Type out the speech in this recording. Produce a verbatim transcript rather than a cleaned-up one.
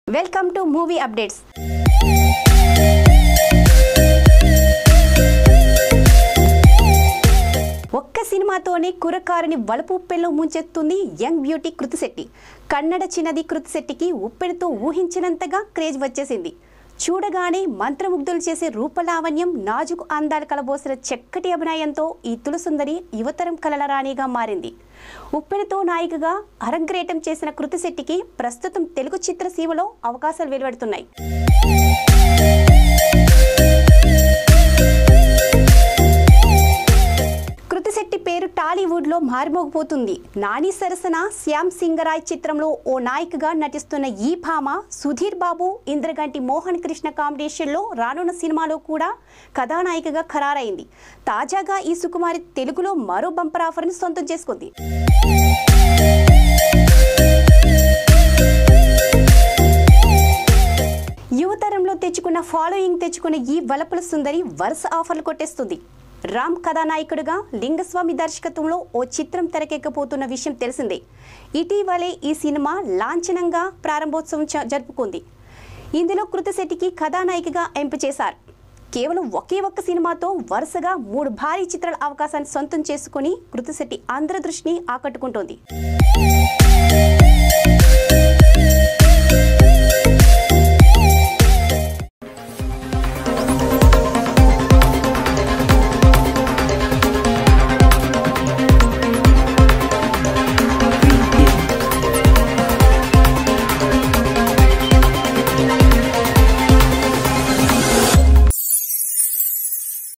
Welcome to movie updates. ఒక్క సినిమాతోనే కుర్రకారుని వలపు ఉప్పెనలో ముంచెత్తుంది యంగ్ బ్యూటీ కృతి శెట్టి. కన్నడ చిన్నది కృతి శెట్టికి ఉప్పెనతో ఊహించినంతగా క్రేజ్ వచ్చేసింది. చూడగానే మంత్రముగ్ధులు చేసే రూపలావణ్యం, నాజుకు అందాలు కలబోసిన చక్కటి అభినయంతో ఈ తులసుందరి యువతరం కలల రాణిగా మారింది. ఉప్పెనతో నాయికగా అరంగేట్రం చేసిన కృతి శెట్టికి ప్రస్తుతం తెలుగు చిత్రసీమలో అవకాశాలు వెలువడుతున్నాయి. కృతి శెట్టి పేరు టాలీవుడ్ లో మారుమోగిపోతుంది. నాని సరసన శ్యామ్ సింగరాయ్ చిత్రంలో ఓ నాయికగా నటిస్తున్న ఈ భామ సుధీర్ బాబు, ఇంద్రగంటి మోహన్ కృష్ణ కాంబినేషన్ లో రానున్న సినిమాలో కూడా కథానాయికగా ఖరారైంది. తాజాగా ఈ సుకుమారి తెలుగులో మరో బంపర్ ఆఫర్ ని సొంతం చేసుకుంది. యువతరంలో తెచ్చుకున్న ఫాలోయింగ్ తెచ్చుకున్న ఈ వలపుల సుందరి వరుస ఆఫర్లు కొట్టేస్తుంది. రామ్ కథానాయకుడిగా లింగస్వామి దర్శకత్వంలో ఓ చిత్రం తెరకెక్కబోతున్న విషయం తెలిసిందే. ఇటీవలే ఈ సినిమా లాంఛనంగా ప్రారంభోత్సవం జరుపుకుంది. ఇందులో కృతి శెట్టికి కథానాయికగా ఎంపిక చేశారు. కేవలం ఒకే ఒక్క సినిమాతో వరుసగా మూడు భారీ చిత్రాల అవకాశాన్ని సొంతం చేసుకుని కృతి శెట్టి అందరి దృష్టిని ఆకట్టుకుంటోంది.